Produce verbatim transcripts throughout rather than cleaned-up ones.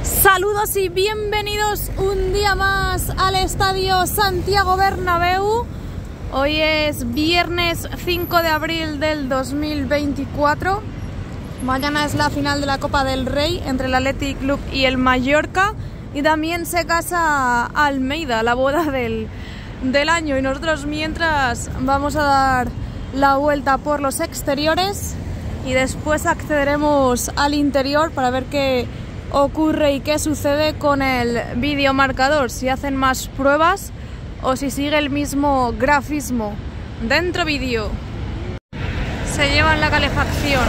Saludos y bienvenidos un día más al Estadio Santiago Bernabéu. Hoy es viernes cinco de abril del dos mil veinticuatro. Mañana es la final de la Copa del Rey entre el Athletic Club y el Mallorca. Y también se casa Almeida, la boda del, del año. Y nosotros mientras vamos a dar la vuelta por los exteriores y después accederemos al interior para ver qué ocurre y qué sucede con el videomarcador, si hacen más pruebas o si sigue el mismo grafismo. Dentro vídeo. Se llevan la calefacción.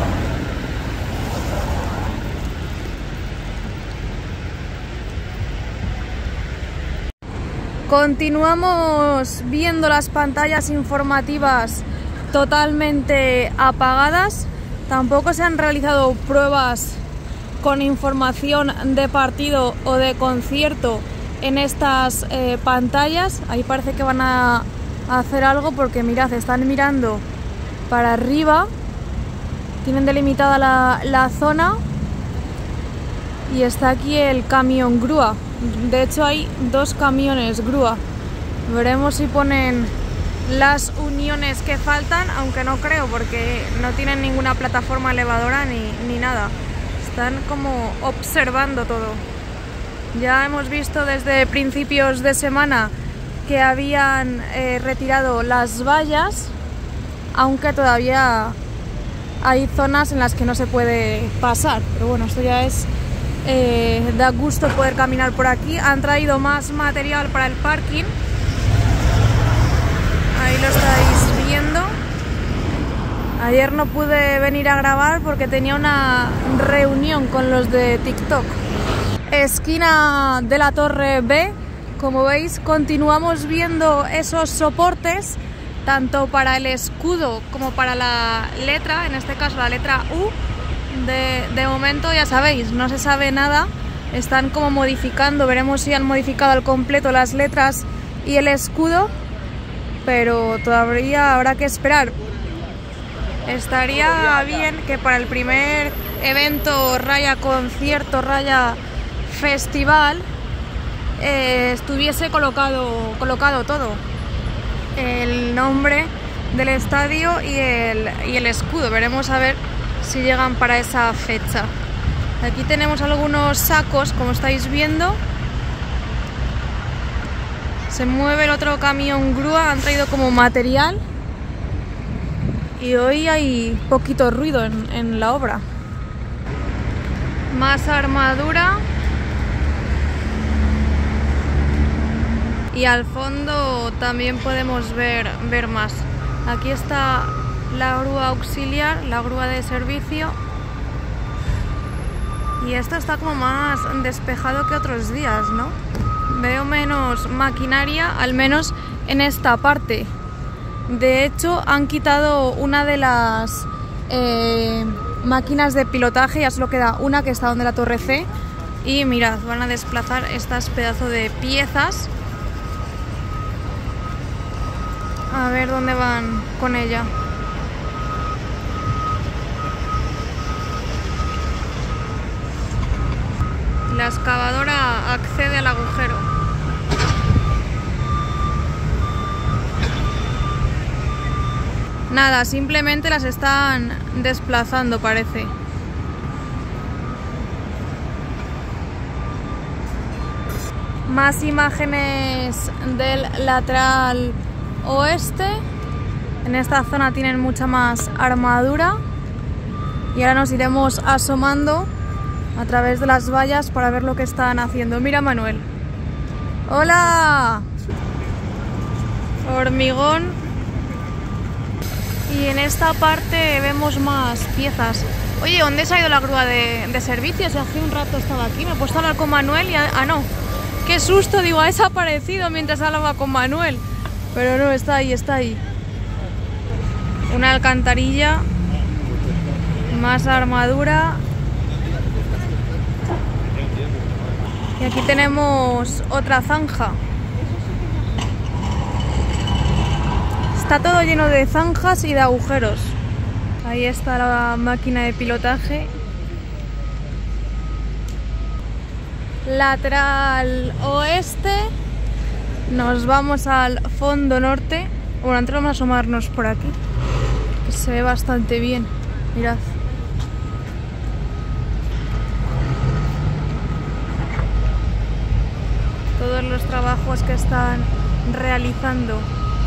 Continuamos viendo las pantallas informativas totalmente apagadas. Tampoco se han realizado pruebas con información de partido o de concierto en estas eh, pantallas. Ahí parece que van a, a hacer algo porque mirad, están mirando para arriba, tienen delimitada la, la zona y está aquí el camión grúa. De hecho hay dos camiones grúa. Veremos si ponen las uniones que faltan, aunque no creo porque no tienen ninguna plataforma elevadora ni, ni nada. Están como observando todo. Ya hemos visto desde principios de semana que habían eh, retirado las vallas, aunque todavía hay zonas en las que no se puede pasar. Pero bueno, esto ya es... Eh, da gusto poder caminar por aquí. Han traído más material para el parking. Ahí lo estáis viendo. Ayer no pude venir a grabar porque tenía una reunión con los de TikTok. Esquina de la Torre B. Como veis, continuamos viendo esos soportes, tanto para el escudo como para la letra, en este caso la letra U. De, de momento ya sabéis, no se sabe nada. Están como modificando, veremos si han modificado al completo las letras y el escudo, pero todavía habrá que esperar. Estaría bien que para el primer evento raya concierto, raya festival, eh, estuviese colocado, colocado todo. El nombre del estadio y el, y el escudo. Veremos a ver si llegan para esa fecha. Aquí tenemos algunos sacos, como estáis viendo. Se mueve el otro camión grúa, han traído como material. Y hoy hay poquito ruido en, en la obra. Más armadura. Y al fondo también podemos ver, ver más. Aquí está la grúa auxiliar, la grúa de servicio. Y esto está como más despejado que otros días, ¿no? Veo menos maquinaria, al menos en esta parte. De hecho, han quitado una de las eh, máquinas de pilotaje, ya solo queda una que está donde la Torre C. Y mirad, van a desplazar estas pedazos de piezas. A ver dónde van con ella. La excavadora accede al agujero. Nada, simplemente las están desplazando, parece. Más imágenes del lateral oeste. En esta zona tienen mucha más armadura. Y ahora nos iremos asomando a través de las vallas para ver lo que están haciendo. Mira, Manuel. ¡Hola! Hormigón. Y en esta parte vemos más piezas. Oye, ¿dónde se ha ido la grúa de, de servicios? Hace un rato estaba aquí. Me he puesto a hablar con Manuel y... A, ah, no. ¡Qué susto! Digo, ha desaparecido mientras hablaba con Manuel. Pero no, está ahí, está ahí. Una alcantarilla. Más armadura. Y aquí tenemos otra zanja. Está todo lleno de zanjas y de agujeros. Ahí está la máquina de pilotaje. lateral oeste, nos vamos al fondo norte. Bueno, antes vamos a asomarnos por aquí, que se ve bastante bien, mirad. Todos los trabajos que están realizando.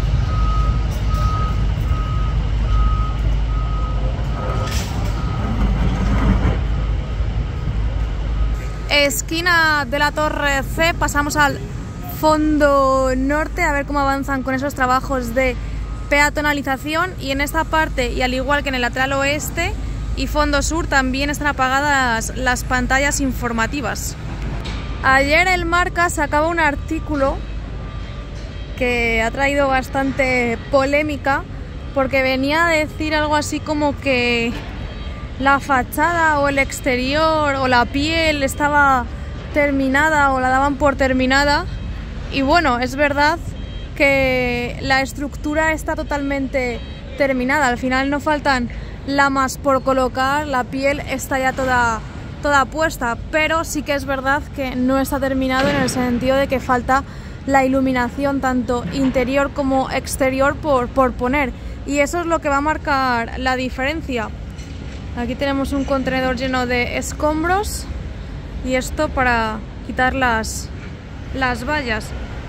Esquina de la Torre C, pasamos al fondo norte a ver cómo avanzan con esos trabajos de peatonalización, y en esta parte, y al igual que en el lateral oeste y fondo sur, también están apagadas las pantallas informativas. Ayer el Marca sacaba un artículo que ha traído bastante polémica porque venía a decir algo así como que la fachada o el exterior o la piel estaba terminada o la daban por terminada, y bueno, es verdad que la estructura está totalmente terminada, al final no faltan lamas por colocar, la piel está ya toda, toda puesta, pero sí que es verdad que no está terminado en el sentido de que falta la iluminación tanto interior como exterior por, por poner, y eso es lo que va a marcar la diferencia. Aquí tenemos un contenedor lleno de escombros y esto para quitar las, las vallas.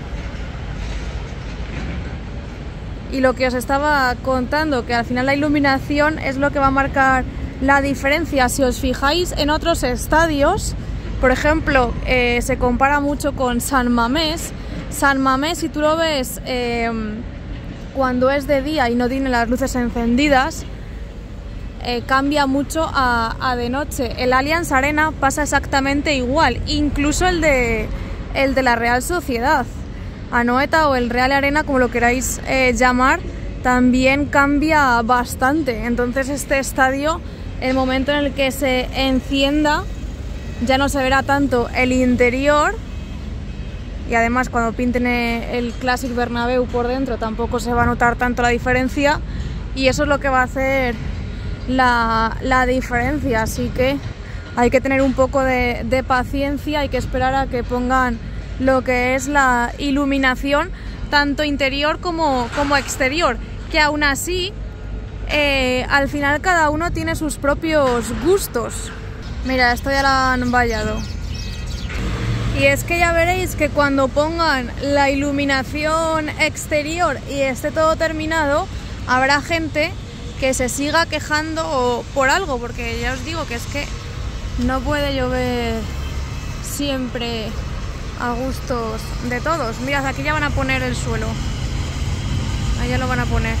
Y lo que os estaba contando, que al final la iluminación es lo que va a marcar la diferencia. Si os fijáis en otros estadios, por ejemplo, eh, se compara mucho con San Mamés. San Mamés, si tú lo ves eh, cuando es de día y no tiene las luces encendidas, Eh, cambia mucho a, a de noche. El Allianz Arena pasa exactamente igual, incluso el de, el de la Real Sociedad, Anoeta o el Real Arena, como lo queráis eh, llamar, también cambia bastante. Entonces este estadio, el momento en el que se encienda, ya no se verá tanto el interior, y además cuando pinten el Clásic Bernabéu por dentro tampoco se va a notar tanto la diferencia, y eso es lo que va a hacer La, la diferencia, así que hay que tener un poco de, de paciencia, hay que esperar a que pongan lo que es la iluminación tanto interior como, como exterior, que aún así eh, al final cada uno tiene sus propios gustos. Mira, esto ya lo han vallado, y es que ya veréis que cuando pongan la iluminación exterior y esté todo terminado, habrá gente que se siga quejando por algo, porque ya os digo que es que no puede llover siempre a gustos de todos. Mirad, aquí ya van a poner el suelo, ahí ya lo van a poner,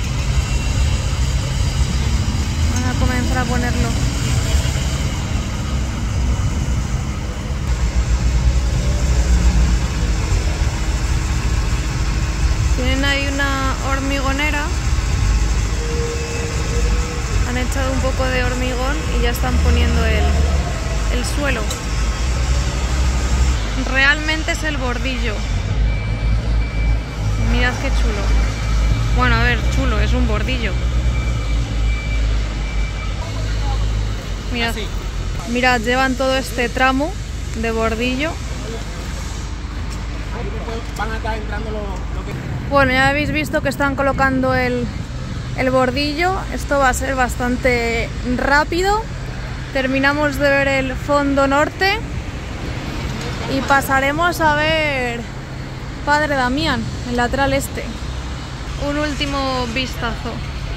van a comenzar a ponerlo. Tienen ahí una hormigonera, han echado un poco de hormigón y ya están poniendo el, el suelo. Realmente es el bordillo. Mirad qué chulo. Bueno, a ver, chulo, es un bordillo. Mirad, mirad, llevan todo este tramo de bordillo. Van a estar entrando lo, lo que... Bueno, ya habéis visto que están colocando el El bordillo. Esto va a ser bastante rápido. Terminamos de ver el fondo norte y pasaremos a ver Padre Damián, el lateral este. Un último vistazo.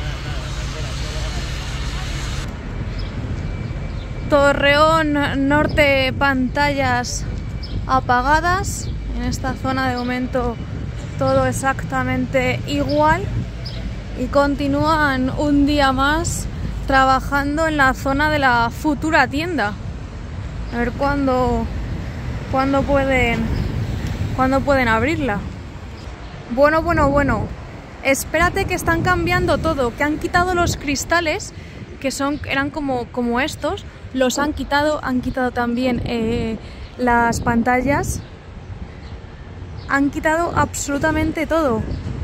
Torreón norte, pantallas apagadas. En esta zona de momento todo exactamente igual. Y continúan un día más trabajando en la zona de la futura tienda. A ver cuándo, cuándo pueden, cuándo pueden abrirla. Bueno, bueno, bueno. Espérate que están cambiando todo, que han quitado los cristales, que son, eran como, como estos. Los han quitado, han quitado también eh, las pantallas. Han quitado absolutamente todo.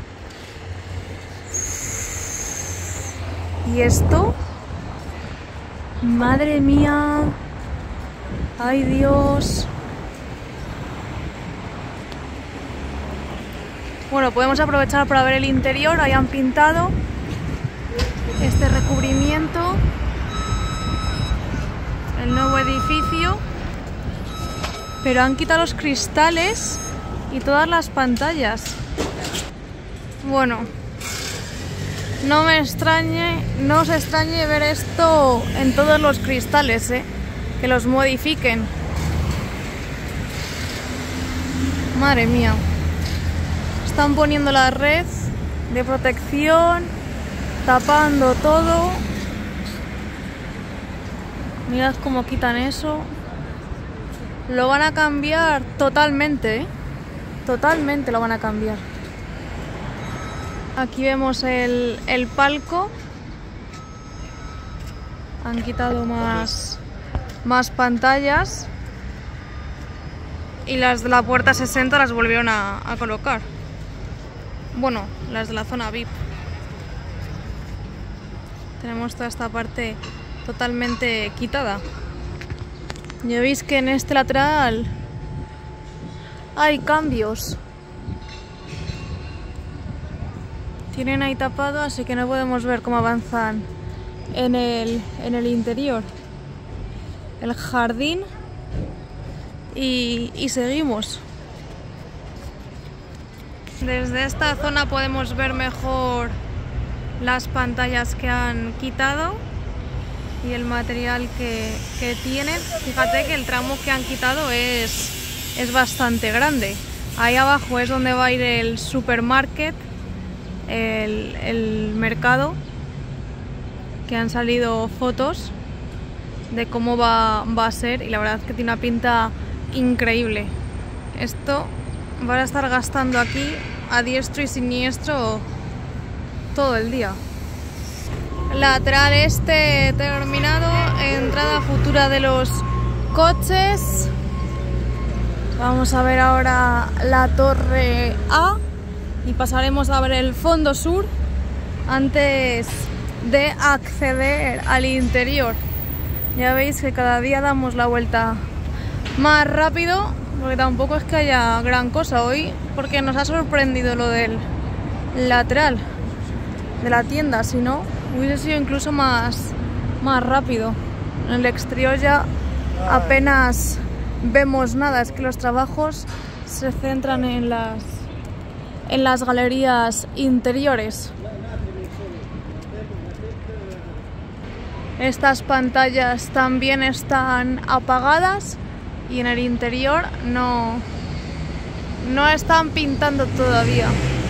¿Y esto? Madre mía. Ay, Dios. Bueno, podemos aprovechar para ver el interior. Ahí han pintado este recubrimiento, el nuevo edificio, pero han quitado los cristales y todas las pantallas. Bueno, no me extrañe, no os extrañe ver esto en todos los cristales, ¿eh? Que los modifiquen. Madre mía. Están poniendo la red de protección, tapando todo. Mirad cómo quitan eso. Lo van a cambiar totalmente, ¿eh? Totalmente lo van a cambiar. Aquí vemos el, el palco. Han quitado más, más pantallas. Y las de la puerta sesenta las volvieron a, a colocar. Bueno, las de la zona V I P. Tenemos toda esta parte totalmente quitada. Ya veis que en este lateral hay cambios. Tienen ahí tapado, así que no podemos ver cómo avanzan en el, en el interior. El jardín. Y, y seguimos. Desde esta zona podemos ver mejor las pantallas que han quitado y el material que, que tienen. Fíjate que el tramo que han quitado es, es bastante grande. Ahí abajo es donde va a ir el supermarket, el, el mercado, que han salido fotos de cómo va, va a ser, y la verdad es que tiene una pinta increíble. Esto van a estar gastando aquí a diestro y siniestro todo el día. Lateral este terminado, entrada futura de los coches. Vamos a ver ahora la torre A y pasaremos a ver el fondo sur antes de acceder al interior. Ya veis que cada día damos la vuelta más rápido, porque tampoco es que haya gran cosa hoy, porque nos ha sorprendido lo del lateral de la tienda. Si no, hubiese sido incluso más, más rápido. En el exterior ya apenas vemos nada, es que los trabajos se centran en las, en las galerías interiores. Estas pantallas también están apagadas y en el interior no, no están pintando todavía.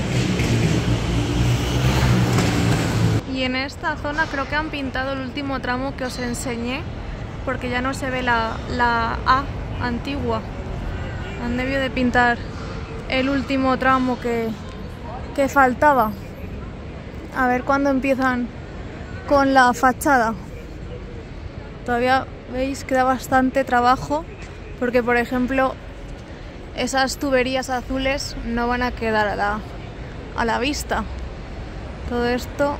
Y en esta zona creo que han pintado el último tramo que os enseñé, porque ya no se ve la, la A antigua. Han debido de pintar el último tramo que, que faltaba. A ver cuándo empiezan con la fachada. Todavía veis que da bastante trabajo, porque por ejemplo esas tuberías azules no van a quedar a la, a la vista. Todo esto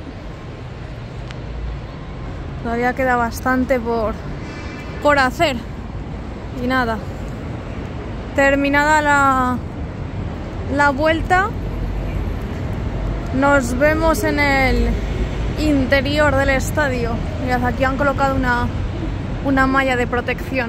todavía queda bastante por, por hacer. Y nada, terminada la, la vuelta, nos vemos en el interior del estadio. Mirad, aquí han colocado una, una malla de protección.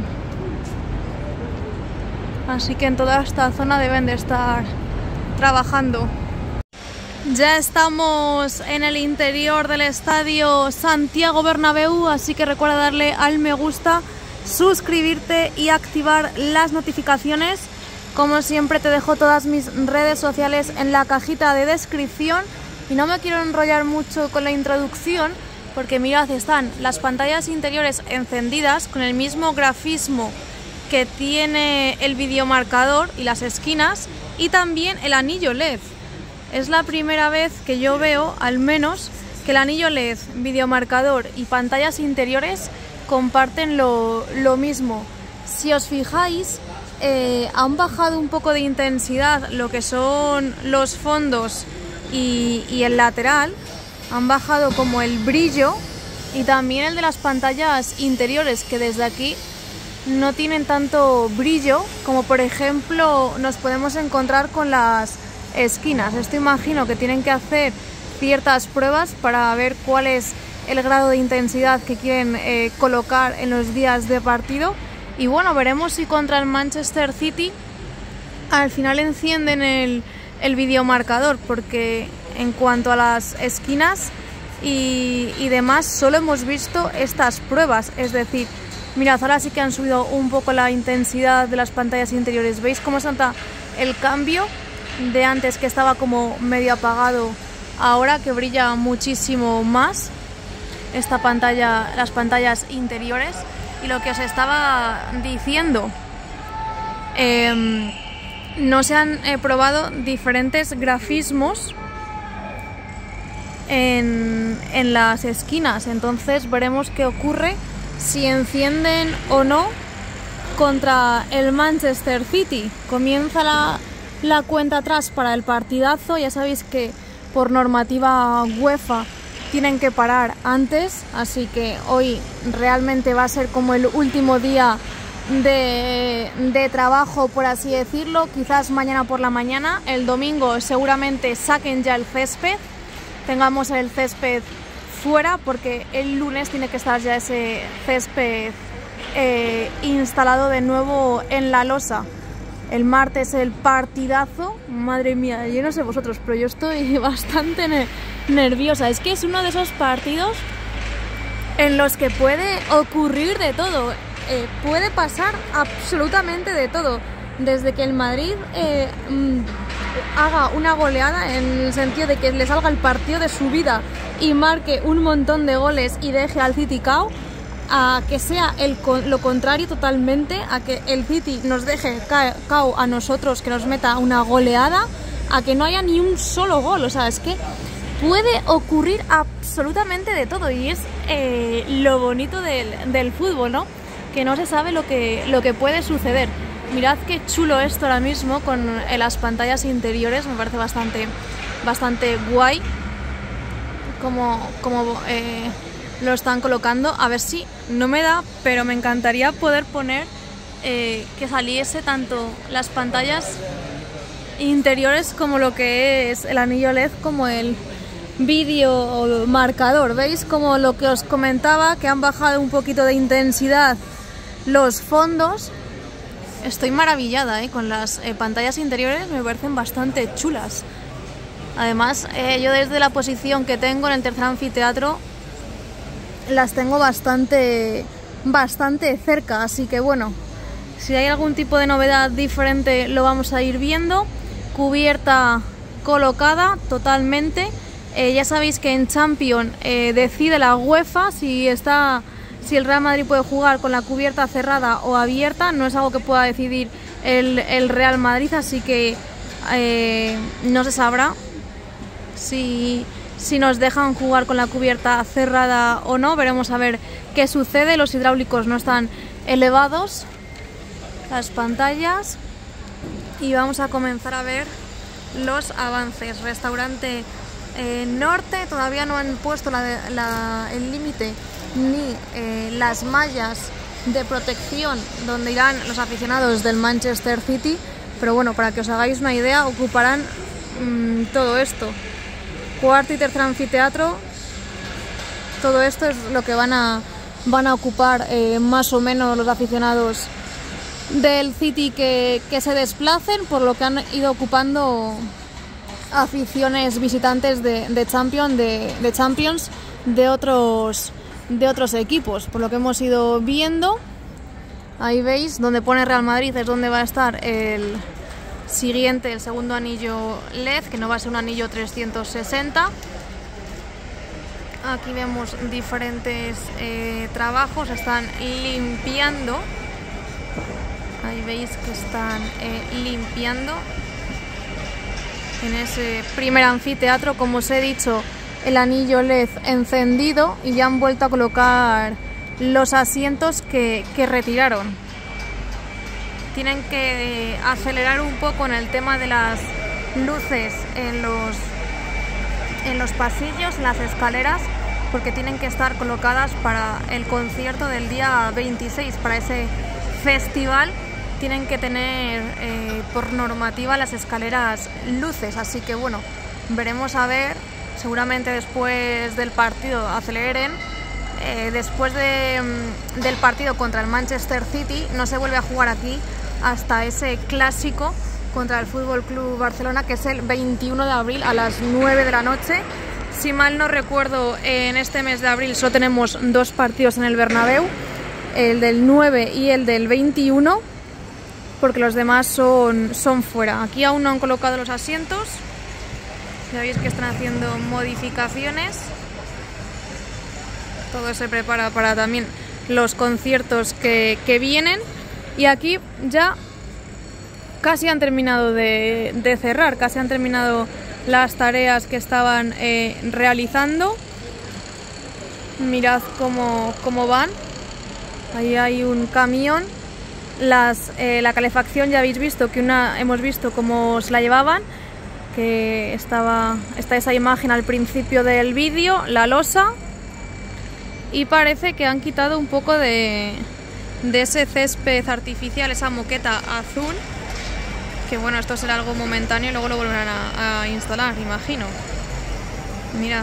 Así que en toda esta zona deben de estar trabajando. Ya estamos en el interior del estadio Santiago Bernabéu, así que recuerda darle al me gusta, suscribirte y activar las notificaciones. Como siempre te dejo todas mis redes sociales en la cajita de descripción y no me quiero enrollar mucho con la introducción, porque mirad, están las pantallas interiores encendidas con el mismo grafismo que tiene el videomarcador y las esquinas, y también el anillo L E D. Es la primera vez que yo veo, al menos, que el anillo L E D, videomarcador y pantallas interiores comparten lo, lo mismo. Si os fijáis, eh, han bajado un poco de intensidad lo que son los fondos y, y el lateral. Han bajado como el brillo, y también el de las pantallas interiores, que desde aquí no tienen tanto brillo como por ejemplo nos podemos encontrar con las esquinas. Esto imagino que tienen que hacer ciertas pruebas para ver cuál es el grado de intensidad que quieren eh, colocar en los días de partido. Y bueno, veremos si contra el Manchester City al final encienden el, el videomarcador, porque en cuanto a las esquinas y, y demás solo hemos visto estas pruebas. Es decir, mirad, ahora sí que han subido un poco la intensidad de las pantallas interiores. ¿Veis cómo se nota el cambio de antes, que estaba como medio apagado, ahora que brilla muchísimo más esta pantalla, las pantallas interiores? Y lo que os estaba diciendo, eh, no se han eh, probado diferentes grafismos en, en las esquinas, entonces veremos qué ocurre si encienden o no contra el Manchester City. Comienza la, la cuenta atrás para el partidazo. Ya sabéis que por normativa UEFA tienen que parar antes, así que hoy realmente va a ser como el último día de, de trabajo, por así decirlo. Quizás mañana por la mañana, el domingo seguramente saquen ya el césped, tengamos el césped fuera, porque el lunes tiene que estar ya ese césped eh, instalado de nuevo en la losa. El martes el partidazo, madre mía, yo no sé vosotros, pero yo estoy bastante ne nerviosa. Es que es uno de esos partidos en los que puede ocurrir de todo, eh, puede pasar absolutamente de todo. Desde que el Madrid eh, mmm, haga una goleada, en el sentido de que le salga el partido de su vida y marque un montón de goles y deje al City cao, a que sea el, lo contrario totalmente, a que el City nos deje cao a nosotros, que nos meta una goleada, a que no haya ni un solo gol. O sea, es que puede ocurrir absolutamente de todo, y es eh, lo bonito del, del fútbol, ¿no? Que no se sabe lo que, lo que puede suceder. Mirad qué chulo esto ahora mismo con eh, las pantallas interiores, me parece bastante, bastante guay como, como eh, lo están colocando. A ver si no me da, pero me encantaría poder poner eh, que saliese tanto las pantallas interiores como lo que es el anillo L E D, como el vídeo marcador. ¿Veis? Como lo que os comentaba, que han bajado un poquito de intensidad los fondos. Estoy maravillada ¿eh? con las eh, pantallas interiores, me parecen bastante chulas. Además, eh, yo desde la posición que tengo en el tercer anfiteatro las tengo bastante, bastante cerca, así que bueno, si hay algún tipo de novedad diferente lo vamos a ir viendo. Cubierta colocada totalmente. Eh, ya sabéis que en Champions eh, decide la UEFA si está, si el Real Madrid puede jugar con la cubierta cerrada o abierta. No es algo que pueda decidir el, el Real Madrid, así que eh, no se sabrá si, si nos dejan jugar con la cubierta cerrada o no. Veremos a ver qué sucede. Los hidráulicos no están elevados, las pantallas, y vamos a comenzar a ver los avances. Restaurante eh, Norte, todavía no han puesto la, la, el límite ni eh, las mallas de protección donde irán los aficionados del Manchester City, pero bueno, para que os hagáis una idea, ocuparán mmm, todo esto. Cuarto y tercer anfiteatro, todo esto es lo que van a, van a ocupar eh, más o menos los aficionados del City que, que se desplacen, por lo que han ido ocupando aficiones visitantes de, de, Champions, de, de Champions de otros, de otros equipos, por lo que hemos ido viendo. Ahí veis, donde pone Real Madrid es donde va a estar el siguiente, el segundo anillo L E D, que no va a ser un anillo trescientos sesenta. Aquí vemos diferentes eh, trabajos, están limpiando. Ahí veis que están eh, limpiando en ese primer anfiteatro, como os he dicho, el anillo L E D encendido, y ya han vuelto a colocar los asientos que, que retiraron. Tienen que eh, acelerar un poco en el tema de las luces en los, en los pasillos, en las escaleras, porque tienen que estar colocadas para el concierto del día veintiséis, para ese festival tienen que tener eh, por normativa las escaleras luces, así que bueno, veremos a ver, seguramente después del partido aceleren. Eh, después de, del partido contra el Manchester City no se vuelve a jugar aquí hasta ese clásico contra el Fútbol Club Barcelona, que es el veintiuno de abril a las nueve de la noche. Si mal no recuerdo, en este mes de abril solo tenemos dos partidos en el Bernabéu, el del nueve y el del veintiuno, porque los demás son, son fuera. Aquí aún no han colocado los asientos, ya veis que están haciendo modificaciones. Todo se prepara para también los conciertos que, que vienen. Y aquí ya casi han terminado de, de cerrar, casi han terminado las tareas que estaban eh, realizando. Mirad cómo, cómo van. Ahí hay un camión. Las, eh, la calefacción ya habéis visto que una hemos visto cómo se la llevaban, que estaba está esa imagen al principio del vídeo, la losa. Y parece que han quitado un poco de, de ese césped artificial, esa moqueta azul, que bueno, esto será algo momentáneo y luego lo volverán a, a instalar, imagino. Mirad.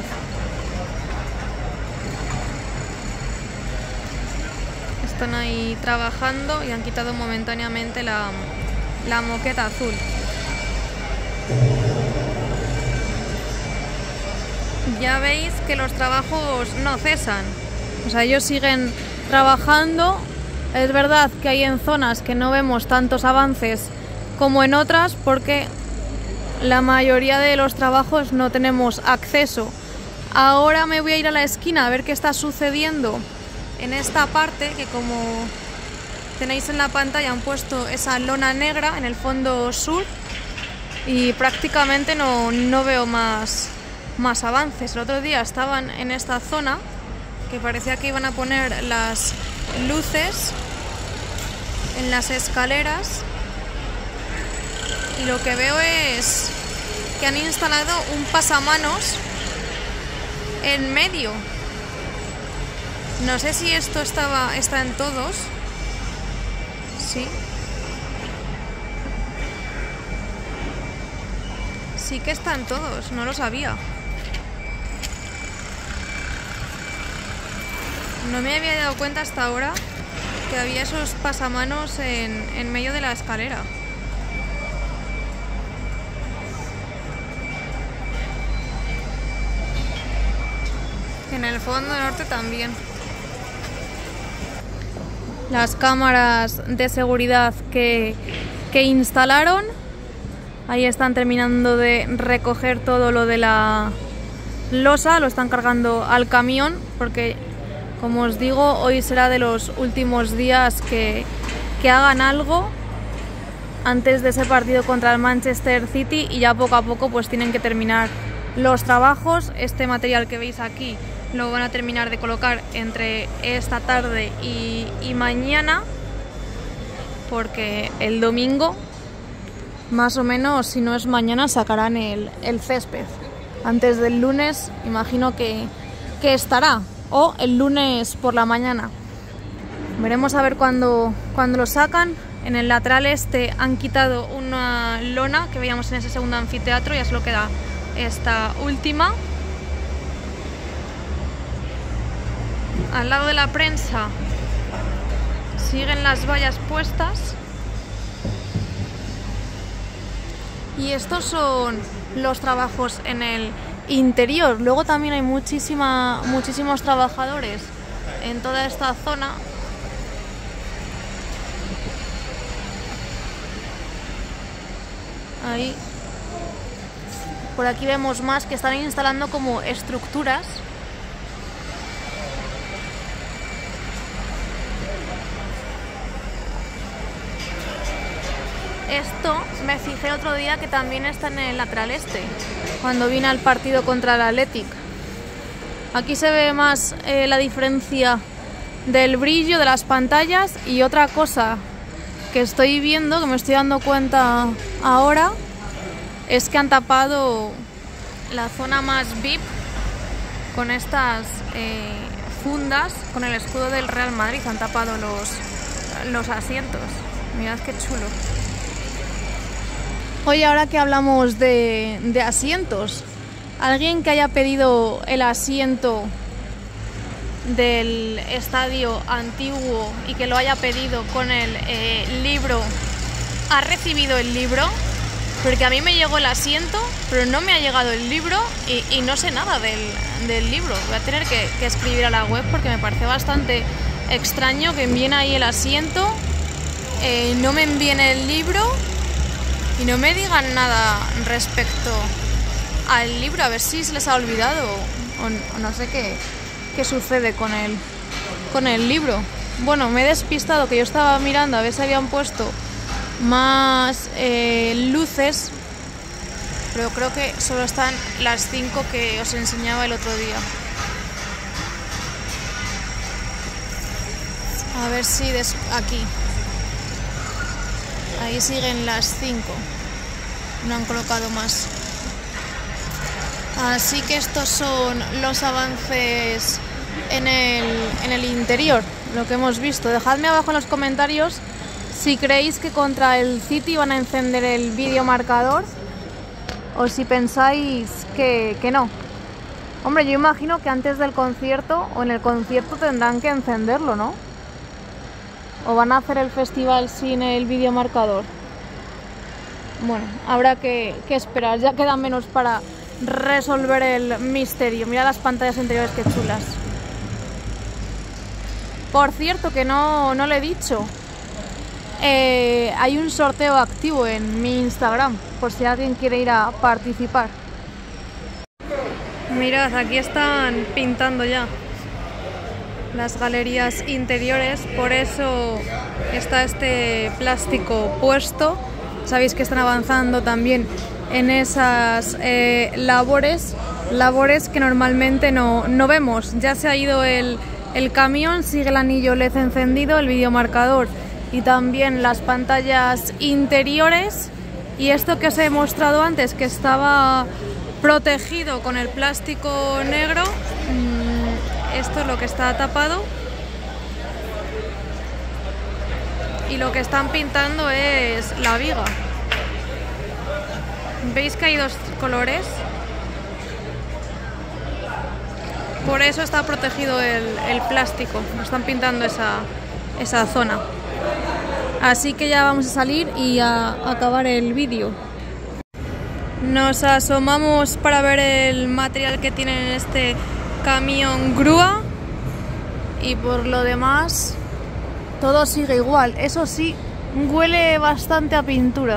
Están ahí trabajando y han quitado momentáneamente la, la moqueta azul. Ya veis que los trabajos no cesan. O sea, ellos siguen trabajando. Es verdad que hay en zonas que no vemos tantos avances como en otras, porque la mayoría de los trabajos no tenemos acceso. Ahora me voy a ir a la esquina a ver qué está sucediendo en esta parte, que como tenéis en la pantalla han puesto esa lona negra en el fondo sur y prácticamente no, no veo más, más avances. El otro día estaban en esta zona que parecía que iban a poner las luces en las escaleras y lo que veo es que han instalado un pasamanos en medio. No sé si esto estaba está en todos. Sí. Sí que están todos, no lo sabía. No me había dado cuenta hasta ahora que había esos pasamanos en, en medio de la escalera. En el fondo norte también. Las cámaras de seguridad que, que instalaron, ahí están terminando de recoger todo lo de la losa, lo están cargando al camión, porque como os digo, hoy será de los últimos días que, que hagan algo antes de ese partido contra el Manchester City, y ya poco a poco pues tienen que terminar los trabajos. Este material que veis aquí lo van a terminar de colocar entre esta tarde y, y mañana, porque el domingo, más o menos, si no es mañana, sacarán el, el césped. Antes del lunes, imagino que, que estará, o el lunes por la mañana. Veremos a ver cuándo, cuándo lo sacan. En el lateral este han quitado una lona que veíamos en ese segundo anfiteatro, ya solo queda esta última. Al lado de la prensa siguen las vallas puestas. Y estos son los trabajos en el interior. Luego también hay muchísima, muchísimos trabajadores en toda esta zona. Ahí. Por aquí vemos más que están instalando como estructuras. Esto me fijé otro día que también está en el lateral este, cuando vine al partido contra el Athletic. Aquí se ve más eh, la diferencia del brillo de las pantallas, y otra cosa que estoy viendo, que me estoy dando cuenta ahora, es que han tapado la zona más V I P con estas eh, fundas con el escudo del Real Madrid. Han tapado los, los asientos. Mirad qué chulo. Oye, ahora que hablamos de, de asientos, alguien que haya pedido el asiento del estadio antiguo y que lo haya pedido con el eh, libro, ¿ha recibido el libro? Porque a mí me llegó el asiento, pero no me ha llegado el libro y, y no sé nada del, del libro. Voy a tener que, que escribir a la web porque me parece bastante extraño que envíen ahí el asiento, eh, no me envíen el libro y no me digan nada respecto al libro. A ver si se les ha olvidado o, o no sé qué, qué sucede con el, con el libro. Bueno, me he despistado, que yo estaba mirando a ver si habían puesto más eh, luces, pero creo que solo están las cinco que os enseñaba el otro día. A ver si des aquí. Ahí siguen las cinco. No han colocado más. Así que estos son los avances en el, en el interior, lo que hemos visto. Dejadme abajo en los comentarios si creéis que contra el City van a encender el vídeo marcador o si pensáis que, que no. Hombre, yo imagino que antes del concierto o en el concierto tendrán que encenderlo, ¿no? ¿O van a hacer el festival sin el vídeo marcador? Bueno, habrá que, que esperar. Ya quedan menos para resolver el misterio. Mira las pantallas interiores, qué chulas. Por cierto, que no, no le he dicho. Eh, hay un sorteo activo en mi Instagram, por si alguien quiere ir a participar. Mirad, aquí están pintando ya las galerías interiores, por eso está este plástico puesto. Sabéis que están avanzando también en esas eh, labores, labores que normalmente no, no vemos. Ya se ha ido el, el camión, sigue el anillo L E D encendido, el videomarcador y también las pantallas interiores. Y esto que os he mostrado antes, que estaba protegido con el plástico negro, mmm, esto es lo que está tapado. Y lo que están pintando es la viga. ¿Veis que hay dos colores? Por eso está protegido el, el plástico. Están pintando esa, esa zona. Así que ya vamos a salir y a acabar el vídeo. Nos asomamos para ver el material que tiene en este camión grúa. Y por lo demás, todo sigue igual. Eso sí, huele bastante a pintura.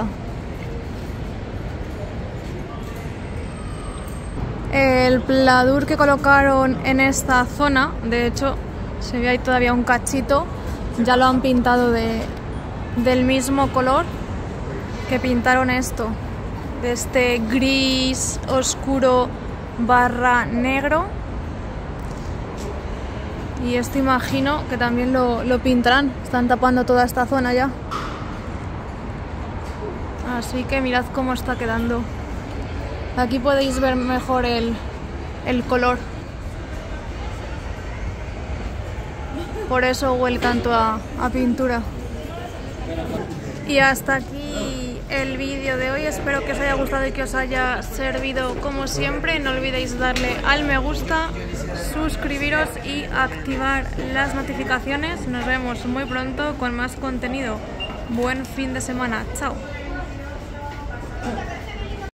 El pladur que colocaron en esta zona, de hecho, se ve ahí todavía un cachito, ya lo han pintado de, del mismo color que pintaron esto, de este gris oscuro barra negro. Y esto imagino que también lo, lo pintarán, están tapando toda esta zona ya. Así que mirad cómo está quedando. Aquí podéis ver mejor el, el color. Por eso huele tanto a, a pintura. Y hasta aquí el vídeo de hoy. Espero que os haya gustado y que os haya servido como siempre. No olvidéis darle al me gusta, suscribiros y activar las notificaciones. Nos vemos muy pronto con más contenido. Buen fin de semana. Chao.